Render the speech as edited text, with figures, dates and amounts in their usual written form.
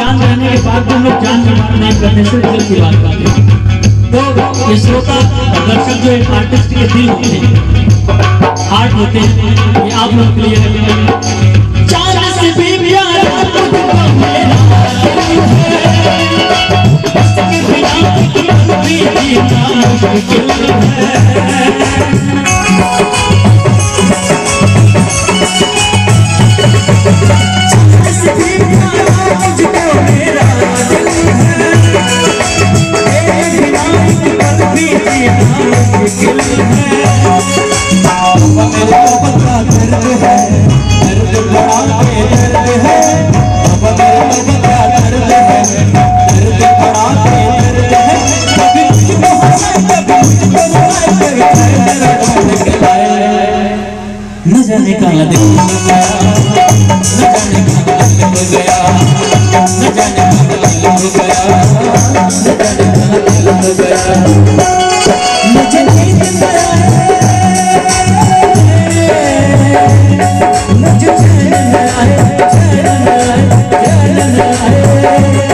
चांद रहने के बाद हम लोग जान की बात नहीं करते, सिर्फ दिल की बात करते हैं। तो ये श्रोता दर्शक जो एक आर्टिस्ट के दिल होते हैं, हार्ट होते हैं, ये आप लोग के लिए चांद से भी प्यारा तुझको मेरा उसके बिना भी जीना मुश्किल है। न जाने कहाँ दिल हो गया, न जाने कहाँ दिल हो गया, न जाने कहाँ दिल हो गया, न जाने कहाँ दिल हो गया। मुझे नींद न आए, मुझे चैन न आए, चैन न आए, चैन न आए।